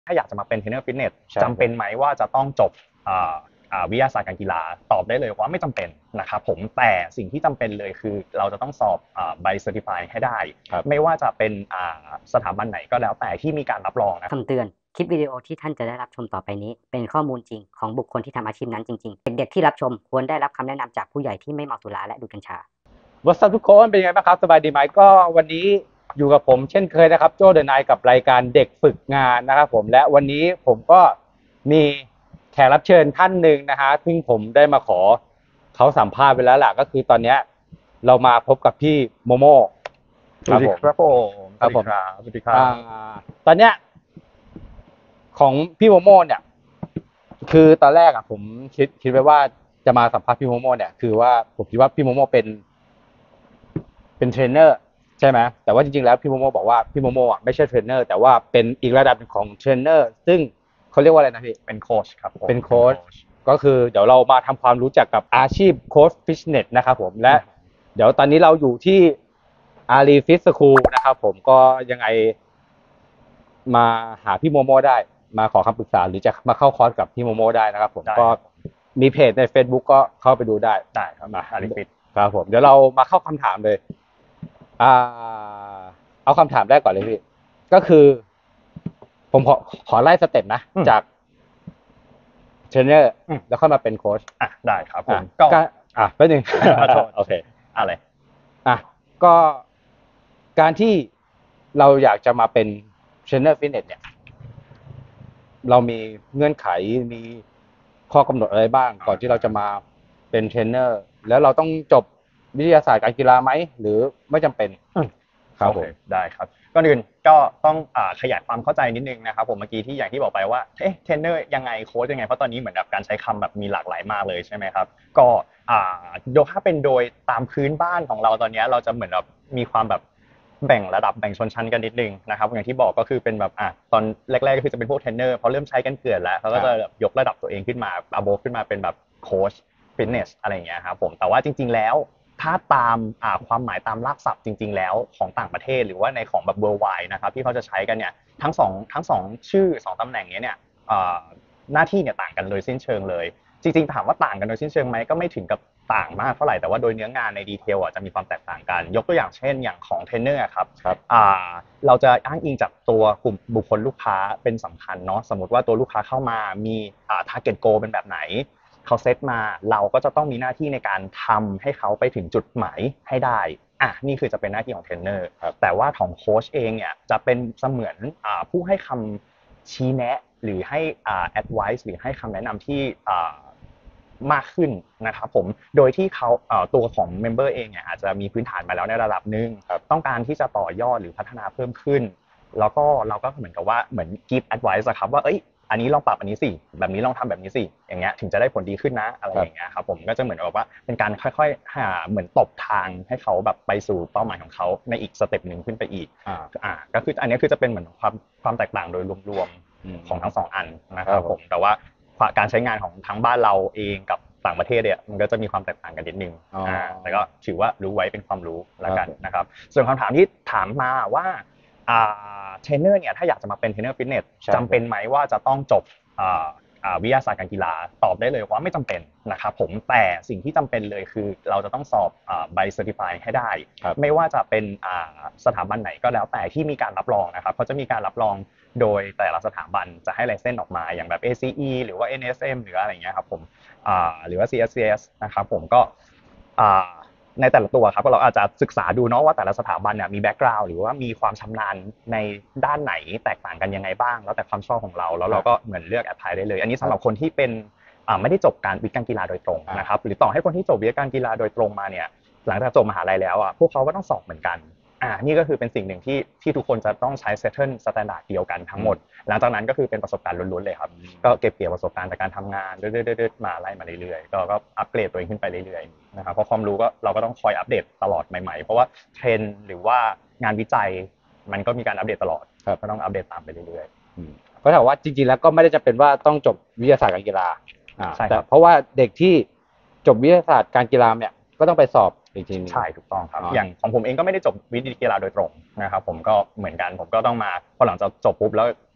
ถ้าอยากจะมาเป็นเทรนเนอร์ฟิตเนสใช่จำเป็นไหมว่าจะต้องจบวิทยาศาสตร์การกีฬาตอบได้เลยว่าไม่จำเป็นนะครับผมแต่สิ่งที่จำเป็นเลยคือเราจะต้องสอบใบเซอร์ติฟายให้ได้ไม่ว่าจะเป็นสถาบันไหนก็แล้วแต่ที่มีการรับรองนะคำเตือนคลิปวิดีโอที่ท่านจะได้รับชมต่อไปนี้เป็นข้อมูลจริงของบุคคลที่ทำอาชีพนั้นจริงๆเด็กๆที่รับชมควรได้รับคำแนะนำจากผู้ใหญ่ที่ไม่เมาสุราและดูดกัญชาวัสดุทุกคนเป็นยังไงบ้างครับสบายดีไหมก็วันนี้อยู่กับผมเช่นเคยนะครับโจ้เดอะไนท์กับรายการเด็กฝึกงานนะครับผมและวันนี้ผมก็มีแขกรับเชิญท่านหนึ่งนะฮะซึ่งผมได้มาขอเขาสัมภาษณ์ไปแล้วล่ะก็คือตอนเนี้ยเรามาพบกับพี่โมโม่สวัสดีครับผมครับผมสวัสดีครับตอนเนี้ยของพี่โมโม่เนี่ยคือตอนแรกอ่ะผมคิดไว้ว่าจะมาสัมภาษณ์พี่โมโม่เนี่ยคือว่าผมคิดว่าพี่โมโม่เป็นเทรนเนอร์ใช่ไหมแต่ว่าจริงๆแล้วพี่โมโม่บอกว่าพี่โมโม่อ่ะไม่ใช่เทรนเนอร์แต่ว่าเป็นอีกระดับหนึ่งของเทรนเนอร์ซึ่งเขาเรียกว่าอะไรนะพี่เป็นโค้ชครับเป็นโค้ชก็คือเดี๋ยวเรามาทำความรู้จักกับอาชีพโค้ชฟิตเนสนะครับผมและเดี๋ยวตอนนี้เราอยู่ที่อารีฟิตสคูลนะครับผมก็ยังไงมาหาพี่โมโม่ได้มาขอคำปรึกษาหรือจะมาเข้าคอร์สกับพี่โมโม่ได้นะครับผมก็มีเพจใน Facebook ก็เข้าไปดูได้ครับมาอารีฟิตครับผมเดี๋ยวเรามาเข้าคำถามเลยเอาคำถามแรกก่อนเลยพี่ก็คือผมขอไล่สเต็ปนะจากเทรนเนอร์แล้วค่อยมาเป็นโค้ชได้ครับผมก็แป๊บนึงโอเคอะไรก็การที่เราอยากจะมาเป็นเทรนเนอร์ฟิตเนสเนี่ยเรามีเงื่อนไขมีข้อกำหนดอะไรบ้างก่อนที่เราจะมาเป็นเทรนเนอร์แล้วเราต้องจบวิทยาศาสตร์การกีฬาไหมหรือไม่จำเป็นครับผมได้ครับก่อนอื่นก็ต้องขยายความเข้าใจนิดนึงนะครับผมเมื่อกี้ที่อย่างที่บอกไปว่าเทรนเนอร์ยังไงโค้ชยังไงเพราะตอนนี้เหมือนแบบการใช้คำแบบมีหลากหลายมากเลยใช่ไหมครับก็ถ้าเป็นโดยตามพื้นบ้านของเราตอนนี้เราจะเหมือนแบบมีความแบบแบ่งระดับแบ่งชนชั้นกันนิดนึงนะครับอย่างที่บอกก็คือเป็นแบบตอนแรกๆก็คือจะเป็นพวกเทรนเนอร์พอเริ่มใช้กันเกิดแล้วเขาก็จะยกระดับตัวเองขึ้นมาขึ้นมาเป็นแบบโค้ชฟิตเนสอะไรอย่างเงี้ยครับผมแต่ว่าจริงๆแล้วถ้าตามความหมายตามรากศัพท์จริงๆแล้วของต่างประเทศหรือว่าในของแบบ worldwide นะครับที่เขาจะใช้กันเนี่ยทั้งสองชื่อ2ตำแหน่งนี้เนี่ยหน้าที่เนี่ยต่างกันโดยสิ้นเชิงเลยจริงๆถามว่าต่างกันโดยสิ้นเชิงไหมก็ไม่ถึงกับต่างมากเท่าไหร่แต่ว่าโดยเนื้องานในดีเทลจะมีความแตกต่างกันยกตัวอย่างเช่นอย่างของเทรนเนอร์ครับเราจะอ้างอิงจากตัวกลุ่มบุคคลลูกค้าเป็นสำคัญเนาะสมมติว่าตัวลูกค้าเข้ามามีtarget goal เป็นแบบไหนเขาเซตมาเราก็จะต้องมีหน้าที่ในการทำให้เขาไปถึงจุดหมายให้ได้นี่คือจะเป็นหน้าที่ของเทรนเนอร์แต่ว่าของโค้ชเองเนี่ยจะเป็นเสมือนผู้ให้คำชี้แนะหรือให้advice หรือให้คำแนะนำที่มากขึ้นนะครับผมโดยที่เขาตัวของเมมเบอร์เองเนี่ยอาจจะมีพื้นฐานมาแล้วในระดับนึงต้องการที่จะต่อยอดหรือพัฒนาเพิ่มขึ้นแล้วก็เราก็เหมือนกับว่าเหมือน give advice ครับว่าอันนี้ลองปรับอันนี้สิแบบนี้ลองทำแบบนี้สิอย่างเงี้ยถึงจะได้ผลดีขึ้นนะอะไรอย่างเงี้ยครับผมก็จะเหมือนกับว่าเป็นการค่อยๆหาเหมือนตบทางให้เขาแบบไปสู่เป้าหมายของเขาในอีกสเต็ปนึงขึ้นไปอีกก็คืออันนี้คือจะเป็นเหมือนความแตกต่างโดยรวมๆของทั้ง2อันนะครับผมแต่ว่าการใช้งานของทั้งบ้านเราเองกับต่างประเทศเนี่ยมันก็จะมีความแตกต่างกันนิดนึงแต่ก็ถือว่ารู้ไว้เป็นความรู้แล้วกันนะครับส่วนคำถามที่ถามมาว่าเทรนเนอร์เนี่ยถ้าอยากจะมาเป็นเทรนเนอร์ฟิตเนสจำเป็นไหมว่าจะต้องจบวิทยาศาสตร์การกีฬาตอบได้เลยว่าไม่จำเป็นนะครับผมแต่สิ่งที่จำเป็นเลยคือเราจะต้องสอบใบเซอร์ติฟายให้ได้ไม่ว่าจะเป็นสถาบันไหนก็แล้วแต่ที่มีการรับรองนะครับเขาจะมีการรับรองโดยแต่ละสถาบันจะให้ไลเซนส์ออกมาอย่างแบบ ACE หรือว่า NSM หรืออะไรอย่างเงี้ยครับผมหรือว่า CSCS นะครับผมก็ในแต่ละตัวครับเราอาจจะศึกษาดูเนาะว่าแต่ละสถาบันเนี่ยมีแบ็กกราวด์หรือว่ามีความชำนาญในด้านไหนแตกต่างกันยังไงบ้างแล้วแต่ความชอบของเราแล้วเราก็เหมือนเลือกแอพพลายได้เลยอันนี้สำหรับคนที่เป็นไม่ได้จบการวิทย์การกีฬาโดยตรงนะครับหรือต่อให้คนที่จบวิทย์การกีฬาโดยตรงมาเนี่ยหลังจากจบมหาลัยแล้วพวกเขาก็ต้องสอบเหมือนกันนี่ก็คือเป็นสิ่งหนึ่งที่ทุกคนจะต้องใช้เซตเทิลสแตนดาร์ดเดียวกันทั้งหมดหลังจากนั้นก็คือเป็นประสบการณ์ล้วนๆเลยครับก็เก็บเกี่ยวประสบการณ์จากการทำงานเรื่อยๆมาไล่มาเรื่อยๆก็อัปเกรดตัวเองขึ้นไปเรื่อยๆนะครับเพราะความรู้ก็เราก็ต้องคอยอัปเดตตลอดใหม่ๆเพราะว่าเทรนด์หรือว่างานวิจัยมันก็มีการอัปเดตตลอดก็ต้องอัปเดตตามไปเรื่อยๆก็ถามว่าจริงๆแล้วก็ไม่ได้จำเป็นว่าต้องจบวิทยาศาสตร์การกีฬาแต่เพราะว่าเด็กที่จบวิทยาศาสตร์การกีฬาเนี่ยก็ต้องไปสอบอีกทีนึงใช่ถูกต้องครับอย่างของผมเองก็ไม่ได้จบวิทย์กีฬาโดยตรงนะครับผมก็เหมือนกันผมก็ต้องมาพอหลังจากจบปุ๊บแล้ว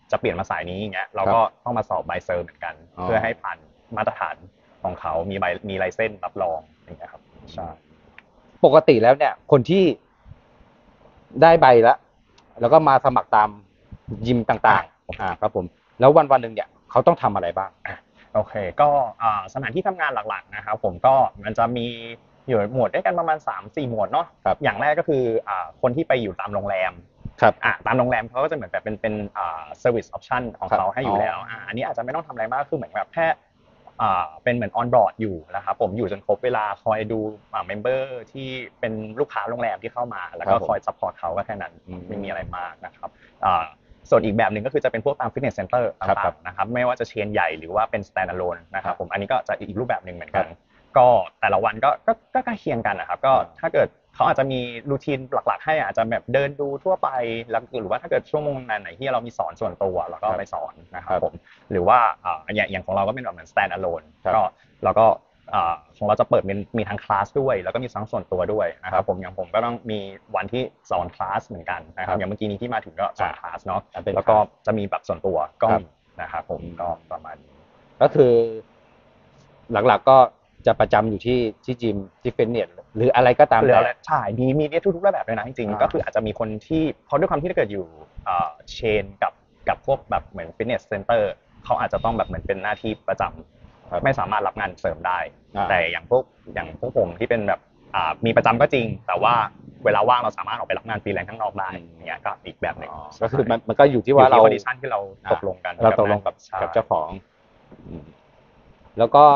จะเปลี่ยนมาสายนี้อย่างเงี้ยเราก็ต้องมาสอบใบเซอร์เหมือนกัน เพื่อให้ผ่านมาตรฐานของเขามีไลเซนส์รับรองอย่างเงี้ยครับใช่ปกติแล้วเนี่ยคนที่ได้ใบแล้วก็มาสมัครตามยิมต่างๆครับผมแล้ววันหนึ่งเนี่ยเขาต้องทำอะไรบ้างโอเคก็สถานที่ทำงานหลักๆนะครับผมก็มันจะมีอยู่หมวดด้วยกันประมาณ 3-4 หมวดเนาะอย่างแรกก็คือคนที่ไปอยู่ตามโรงแรมครับตามโรงแรมเขาก็จะเหมือนแบบเป็นservice option ของเขาให้อยู่แล้วอันนี้อาจจะไม่ต้องทำอะไรมากคือเหมือนแบบแค่เป็นเหมือน on board อยู่นะครับผมอยู่จนครบเวลาคอยดูmember ที่เป็นลูกค้าโรงแรมที่เข้ามาแล้วก็คอย support เขาก็แค่นั้นไม่มีอะไรมากนะครับส่วนอีกแบบหนึ่งก็คือจะเป็นพวกตามฟิตเนสเซ็นเตอร์ต่างๆนะครับไม่ว่าจะเชนใหญ่หรือว่าเป็น stand alone นะครับผมอันนี้ก็จะอีกรูปแบบหนึ่งเหมือนกันก็แต่ละวันก็ใกล้เคียงกันนะครับก็ถ้าเกิดเขาอาจจะมีรูทีนหลักๆให้อาจจะแบบเดินดูทั่วไปแล้วหรือว่าถ้าเกิดชั่วโมงไหนที่เรามีสอนส่วนตัวเราก็ไปสอนนะครับผมหรือว่าอย่างของเราก็เป็นแบบเหมือน stand alone ก็เราก็ของเราจะเปิดมีทั้งคลาสด้วยแล้วก็มีทั้งส่วนตัวด้วยนะครับผมอย่างผมก็ต้องมีวันที่สอนคลาสเหมือนกันนะครับอย่างเมื่อกี้นี้ที่มาถึงก็สอนคลาสเนาะแล้วก็จะมีแบบส่วนตัวก็มีนะครับผมก็ประมาณนี้ก็คือหลักๆก็จะประจำอยู่ที่จิมที่ฟิตเนสหรืออะไรก็ตามแต่ใช่มีทุกรูปแบบเลยนะจริงๆก็คืออาจจะมีคนที่เพราะด้วยความที่ถ้าเกิดอยู่เชนกับพวกแบบเหมือนฟิตเนสเซ็นเตอร์เขาอาจจะต้องแบบเหมือนเป็นหน้าที่ประจำไม่สามารถรับงานเสริมได้แต่อย่างพวกผมที่เป็นแบบมีประจำก็จริงแต่ว่าเวลาว่างเราสามารถออกไปรับงานฟรีแลนซ์ข้างนอกได้เนี่ยก็อีกแบบนึงก็คือมันก็อยู่ที่ว่าเราคอนดิชั่นที่เราตกลงกันเราตกลงกับเจ้าของแล้วก็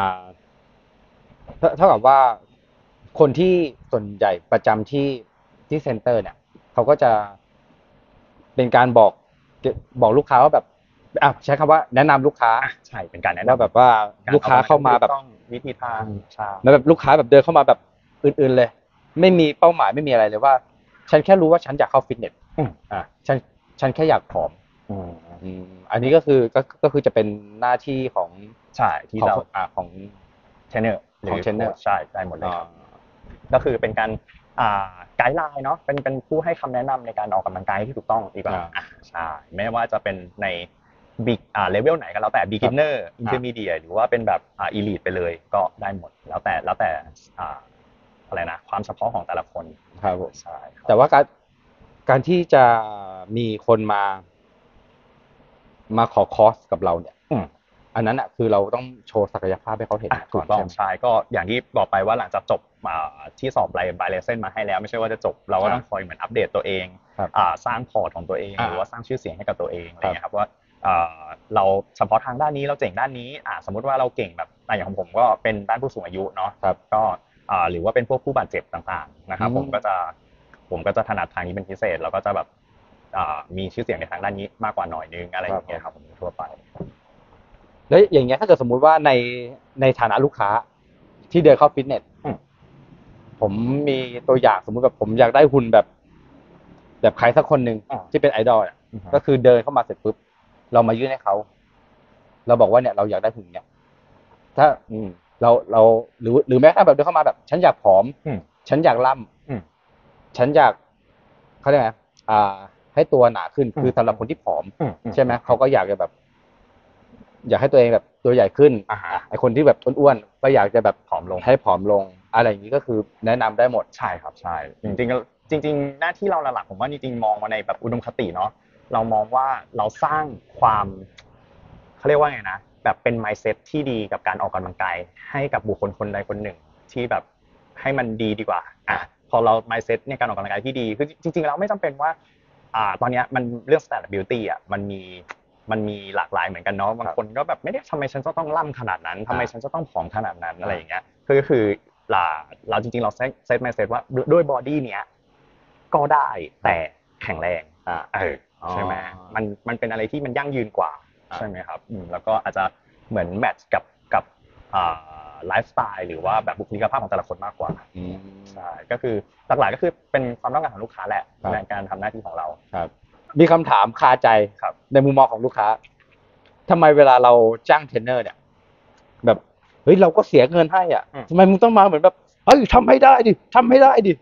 เท่ากับว่าคนที่ส่วนใหญ่ประจำที่เซ็นเตอร์เนี่ยเขาก็จะเป็นการบอกลูกค้าว่าแบบใช้คำว่าแนะนำลูกค้าใช่เป็นการแนะนำว่าแบบว่าลูกค้าเข้ามาแบบวิธีทางใช่แล้วแบบลูกค้าแบบเดินเข้ามาแบบอื่นๆเลยไม่มีเป้าหมายไม่มีอะไรเลยว่าฉันแค่รู้ว่าฉันอยากเข้าฟิตเนสฉันแค่อยากผอมอันนี้ก็คือจะเป็นหน้าที่ของใช่ที่เราของเทรนเนอร์ของเทรนเนอร์ใช่ได้หมดเลยก็คือเป็นการไกด์ไลน์เนาะเป็นผู้ให้คำแนะนำในการออกกำลังกายที่ถูกต้องดีกว่าใช่ไม่ว่าจะเป็นในเลเวลไหนก็แล้วแต่ beginner intermediate หรือว่าเป็นแบบelite ไปเลยก็ได้หมดแล้วแต่อะไรนะความเฉพาะของแต่ละคนครับผมใช่แต่ว่าการที่จะมีคนมาขอคอร์สกับเราเนี่ยอันนั้นคือเราต้องโชว์ศักยภาพให้เขาเห็นถูกต้องใช่ก็อย่างที่บอกไปว่าหลังจากจบที่สอบใบเลเซนมาให้แล้วไม่ใช่ว่าจะจบเราก็ต้องคอยเหมือนอัปเดตตัวเองสร้างพอร์ตของตัวเองหรือว่าสร้างชื่อเสียงให้กับตัวเองอะไรเงี้ยครับว่าเราเฉพาะทางด้านนี้เราเจ๋งด้านนี้สมมติว่าเราเก่งแบบอย่างของผมก็เป็นด้านผู้สูงอายุเนาะก็หรือว่าเป็นพวกผู้บาดเจ็บต่างๆนะครับผมก็จะถนัดทางนี้เป็นพิเศษแล้วก็จะแบบมีชื่อเสียงในทางด้านนี้มากกว่าหน่อยนึงอะไรอย่างเงี้ยครับผมทั่วไปแล้วอย่างเงี้ยถ้าเกิดสมมุติว่าในฐานะลูกค้าที่เดินเข้าฟิตเนสผมมีตัวอย่างสมมุติแบบผมอยากได้หุ่นแบบใครสักคนหนึ่งที่เป็นไอดอลก็คือเดินเข้ามาเสร็จปุ๊บเรามายื่นให้เขาเราบอกว่าเนี่ยเราอยากได้หุ่นเนี่ยถ้าเราหรือแม้กระทั่งแบบเดินเข้ามาแบบฉันอยากผอมฉันอยากล่ำฉันอยากเขาเรียกไงให้ตัวหนาขึ้นคือสำหรับคนที่ผอมใช่ไหมเขาก็อยากจะแบบอยากให้ตัวเองแบบตัวใหญ่ขึ้นไอคนที่แบบอ้วนๆก็อยากจะแบบผอมลงให้ผอมลงอะไรอย่างนี้ก็คือแนะนำได้หมดใช่ครับใช่จริงหน้าที่เราหลักๆผมว่าจริงๆมองมาในแบบอุดมคติเนาะเรามองว่าเราสร้างความเขาเรียกว่าไงนะแบบเป็น mindset ที่ดีกับการออกกำลังกายให้กับบุคคลคนใดคนหนึ่งที่แบบให้มันดีกว่าพอเรา mindset ในการออกกำลังกายที่ดีคือจริงๆเราไม่จำเป็นว่าตอนนี้มันเรื่อง standard beauty มันมีหลากหลายเหมือนกันเนาะบางคนก็แบบไม่ได้ทำไมฉันจะต้องล่ำขนาดนั้นทำไมฉันจะต้องผอมขนาดนั้นอะไรอย่างเงี้ยก็คือเราจริงๆเราเซต mindset ว่าด้วยบอดี้เนี้ยก็ได้แต่แข็งแรงใช่ไหมมันเป็นอะไรที่มันยั่งยืนกว่าใช่ไหมครับแล้วก็อาจจะเหมือนแมทช์กับไลฟ์สไตล์หรือว่าแบบบุคลิกภาพของแต่ละคนมากกว่าใช่ก็คือหลักๆก็คือเป็นความต้องการของลูกค้าแหละในการทำหน้าที่ของเราครับมีคำถามคาใจในมุมมองของลูกค้าทำไมเวลาเราจ้างเทรนเนอร์เนี่ยแบบเฮ้ยเราก็เสียเงินให้ทำไมมึงต้องมาเหมือนแบบเฮ้ยทำให้ได้ดิ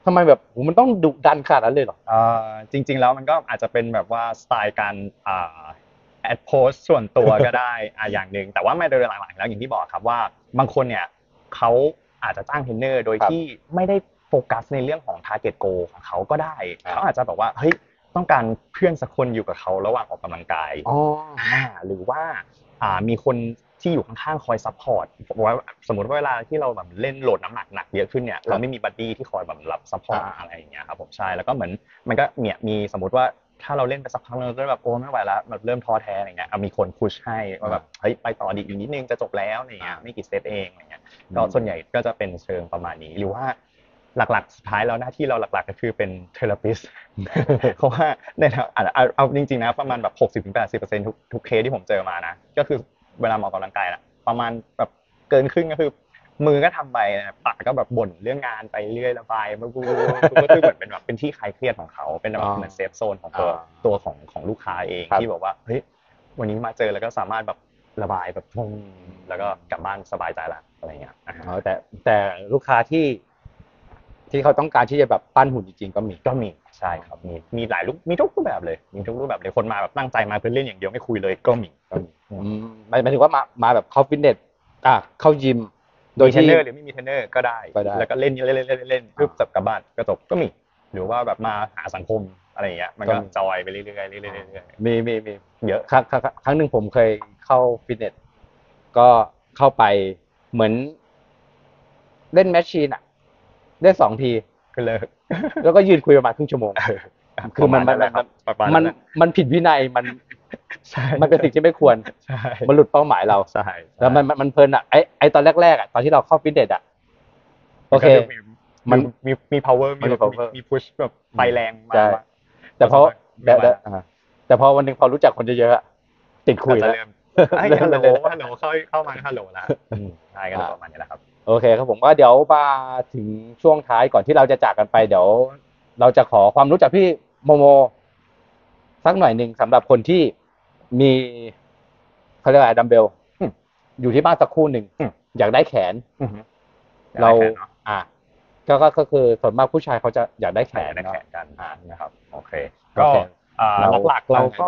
ทำไมแบบโหมันต้องดุดันขนาดนั้นเลยเหรอจริงๆแล้วมันก็อาจจะเป็นแบบว่าสไตล์การแอดโพสส่วนตัวก็ได้อย่างหนึ่งแต่ว่าไม่โดยหลักๆแล้วอย่างที่บอกครับว่าบางคนเนี่ยเขาอาจจะจ้างเทรนเนอร์โดยที่ไม่ได้โฟกัสในเรื่องของ target goal ของเขาก็ได้เขาอาจจะแบบว่าเฮ้ยต้องการเพื่อนสักคนอยู่กับเขาระหว่างออกกำลังกายหรือว่ามีคนที่อยู่ข้างๆคอยซัพพอร์ตว่าสมมติว่าเวลาที่เราแบบเล่นโหลดน้ำหนักหนักเยอะขึ้นเนี่ยเราไม่มีบัดดี้ที่คอยแบบรับซัพพอร์ตอะไรอย่างเงี้ยครับผมใช่แล้วก็เหมือนมันก็เนี่ยมีสมมติว่าถ้าเราเล่นไปสักพักเราก็แบบโอ้ไม่ไหวแล้วแบบเริ่มท้อแท้อะไรเงี้ยมีคนพุชให้ว่าแบบเฮ้ยไปต่อดีอีกนิดนึงจะจบแล้วอะไรเงี้ยไม่กี่เซตเองอะไรเงี้ยก็ส่วนใหญ่ก็จะเป็นเชิงประมาณนี้หรือว่าหลักๆสุดท้ายแล้วหน้าที่เราหลักๆก็คือเป็นเทอราปิสต์เพราะว่าในเอาจริงๆนะประมาณแบบ60-80%ทุกเคสที่ผมเจอมานะก็คือเวลาออกกำลังกายน่ะประมาณแบบเกินครึ่งก็คือมือก็ทำไปปากก็แบบบ่นเรื่องงานไปเรื่อยระบายก็คือเหมือนเป็นแบบเป็นที่คลายเครียดของเขาเป็นแบบเหมือนเซฟโซนของตัวของลูกค้าเองที่แบบว่าเฮ้ยวันนี้มาเจอแล้วก็สามารถแบบระบายแบบแล้วก็กลับบ้านสบายใจละอะไรเงี้ยแต่ลูกค้าที่เขาต้องการที่จะแบบปั้นหุ่นจริงๆก็มีใช่ครับมีหลายมีทุกรูปแบบเลยมีทุกรูปแบบเลยคนมาแบบตั้งใจมาเพื่อเล่นอย่างเดียวไม่คุยเลยก็มีหมายถึงว่ามาแบบเข้าฟิตเนสเข้ายิมโดยเทรนเนอร์หรือไม่มีเทรนเนอร์ก็ได้แล้วก็เล่นปุ๊บจบกลับบ้านก็จบก็มีหรือว่าแบบมาหาสังคมอะไรอย่างเงี้ยมันก็จอยไปเรื่อยๆเรื่อยๆมีเยอะครั้งหนึ่งผมเคยเข้าฟิตเนสก็เข้าไปเหมือนเล่นแมชชีนเล่น2 ทีก็เลิกแล้วก็ยืนคุยประมาณครึ่งชั่วโมงคือมันผิดวินัยมันเป็นสิ่งที่ไม่ควรมันหลุดเป้าหมายเราใช่แล้วมันเพลินไอตอนแรกตอนที่เราเข้าฟิตเนสโอเคมันมี power มี push แบบไฟแรงมาแต่พอวันนึงพอรู้จักคนเยอะๆติดคุยแล้วฮัลโหลเข้ามาฮัลโหลแล้วใช่ก็ประมาณนี้แหละครับโอเคครับผมว่าเดี๋ยวมาถึงช่วงท้ายก่อนที่เราจะจากกันไปเดี๋ยวเราจะขอความรู้จากพี่โมโมสักหน่อยนึงสำหรับคนที่มีเขาเรียกอะไรดัมเบลอยู่ที่บ้านสักคู่หนึ่งอยากได้แขนเราก็คือส่วนมากผู้ชายเขาจะอยากได้แขนกันนะครับโอเคก็หลักๆเราก็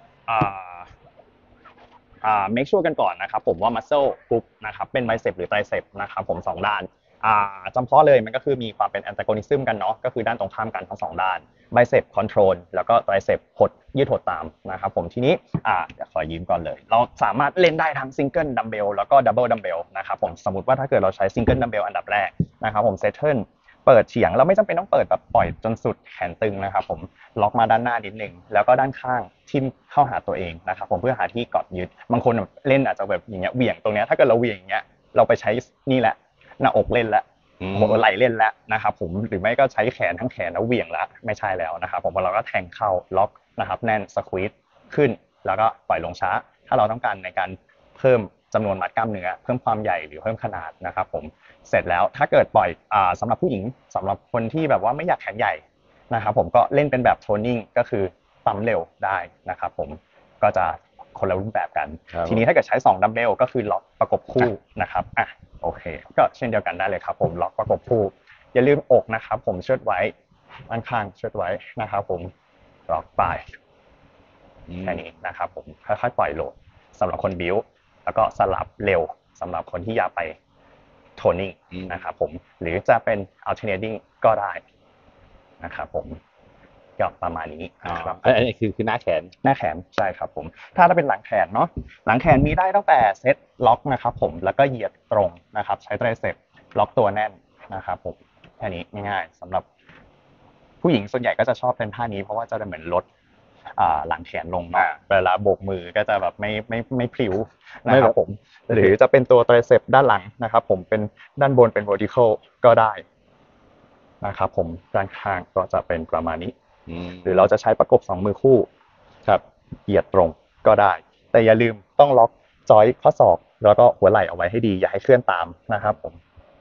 make sure กันก่อนนะครับผมว่า muscle group นะครับเป็น bicep หรือ tricep นะครับผม2ด้านจำเพาะเลยมันก็คือมีความเป็น antagonism กันเนาะก็คือด้านตรงข้ามกันทั้ง2ด้าน bicep control แล้วก็ tricep หดยืดหดตามนะครับผมทีนี้เดี๋ยวขอยืมก่อนเลยเราสามารถเล่นได้ทั้ง single dumbbell แล้วก็ double dumbbell นะครับผมสมมุติว่าถ้าเกิดเราใช้ single dumbbell อันดับแรกนะครับผม settleเปิดเฉียงเราไม่จำเป็นต้องเปิดแบบปล่อยจนสุดแขนตึงนะครับผมล็อกมาด้านหน้านิดนึงแล้วก็ด้านข้างทิ่มเข้าหาตัวเองนะครับผมเพื่อหาที่เกาะยึดบางคนเล่นอาจจะแบบอย่างเงี้ยเหวี่ยงตรงเนี้ยถ้าเกิดเราเหวี่ยงอย่างเงี้ยเราไปใช้นี่แหละหน้าอกเล่นแล้วหัวไหล่เล่นแล้วนะครับผมหรือไม่ก็ใช้แขนทั้งแขนแล้วเหวี่ยงแล้วไม่ใช่แล้วนะครับผมเราก็แทงเข้าล็อกนะครับแน่นสควีซขึ้นแล้วก็ปล่อยลงช้าถ้าเราต้องการในการเพิ่มจำนวนมัดกล้ามเนื้อเพิ่มความใหญ่หรือเพิ่มขนาดนะครับผมเสร็จแล้วถ้าเกิดปล่อยสำหรับผู้หญิงสำหรับคนที่แบบว่าไม่อยากแขนใหญ่นะครับผมก็เล่นเป็นแบบโทนนิ่งก็คือปั๊มเร็วได้นะครับผมก็จะคนละรูปแบบกันทีนี้ถ้าเกิดใช้2ดัมเบลก็คือล็อกประกบคู่นะครับโอเคก็เช่นเดียวกันได้เลยครับผมล็อกประกบคู่อย่าลืมอกนะครับผมเชิดไว้ด้านข้างเชิดไว้นะครับผมล็อกปลายแค่นี้นะครับผมค่อยๆปล่อยโหลดสำหรับคนบิ้วแล้วก็สลับเร็วสำหรับคนที่อยากไปโทนนิ่งนะครับผมหรือจะเป็น alternating ก็ได้นะครับผมก็ประมาณนี้นะครับอันนี้คือหน้าแขนใช่ครับผมถ้าเป็นหลังแขนเนาะหลังแขนมีได้ตั้งแต่เซตล็อกนะครับผมแล้วก็เหยียดตรงนะครับใช้ไตรเซปล็อกตัวแน่นนะครับผมแค่นี้ง่ายๆสำหรับผู้หญิงส่วนใหญ่ก็จะชอบเป็นท่านี้เพราะว่าจะเหมือนลดหลังแขนลงมาเวลาโบกมือก็จะแบบไม่พลิ้วนะครับผมหรือจะเป็นตัวไตรเซปด้านหลังนะครับผมเป็นด้านบนเป็น vertical ก็ได้นะครับผมด้านข้างก็จะเป็นประมาณนี้หรือเราจะใช้ประกบ2มือคู่ครับเหยียดตรงก็ได้แต่อย่าลืมต้องล็อกจอยข้อศอกแล้วก็หัวไหล่เอาไว้ให้ดีอย่าให้เคลื่อนตามนะครับผม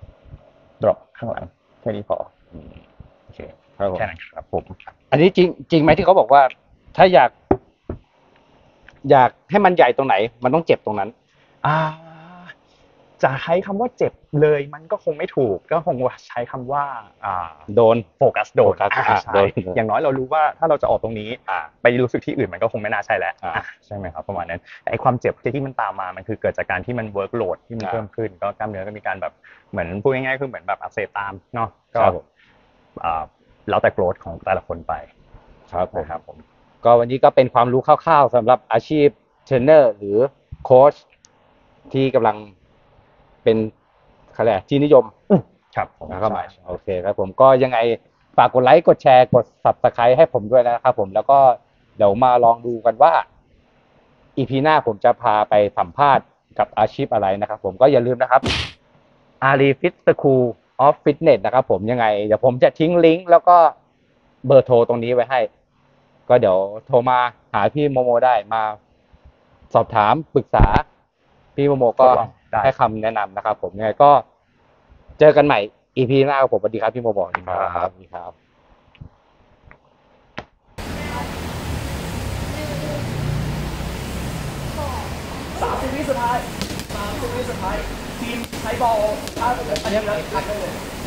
drop ข้างหลังแค่นี้พอโอเคแค่นั้นครับผมอันนี้จริงไหมที่เขาบอกว่าถ้าอยากให้มันใหญ่ตรงไหนมันต้องเจ็บตรงนั้นจะใช้คำว่าเจ็บเลยมันก็คงไม่ถูกก็คงใช้คำว่าโดนโฟกัสโดนโฟกัสใช่โดนอย่างน้อยเรารู้ว่าถ้าเราจะออกตรงนี้ไปรู้สึกที่อื่นมันก็คงไม่น่าใช่แล้วอ่าใช่ไหมครับประมาณนั้นแต่ไอ้ความเจ็บที่มันตามมามันคือเกิดจากการที่มันเวิร์กโหลดที่มันเพิ่มขึ้นก็กล้ามเนื้อก็มีการแบบเหมือนพูดง่ายๆคือเหมือนแบบอักเสบตามเนาะก็แล้วแต่โกรธของแต่ละคนไปครับผมก็วันนี้ก็เป็นความรู้คร่าวๆสำหรับอาชีพเทรนเนอร์หรือโค้ชที่กำลังเป็นอะไรที่นิยมครับผมเข้ามาโอเคครับผมก็ยังไงฝากกดไลค์กดแชร์กด Subscribe ให้ผมด้วยนะครับผมแล้วก็เดี๋ยวมาลองดูกันว่า EP หน้าผมจะพาไปสัมภาษณ์กับอาชีพอะไรนะครับผมก็อย่าลืมนะครับอารีฟิตสคูลออฟฟิตเนสนะครับผมยังไงเดี๋ยวผมจะทิ้งลิงก์แล้วก็เบอร์โทรตรงนี้ไว้ให้ก็เดี๋ยวโทรมาหาพี่โมโมได้มาสอบถามปรึกษาพี่โมโมก็ให้คำแนะนำนะครับผมยังไงก็เจอกันใหม่ EP หน้าครับผมสวัสดีครับพี่โมโมครับ 30 วิสุดท้ายทีมใช้บอลถ้าอันนี้แล้วคัดได้เลย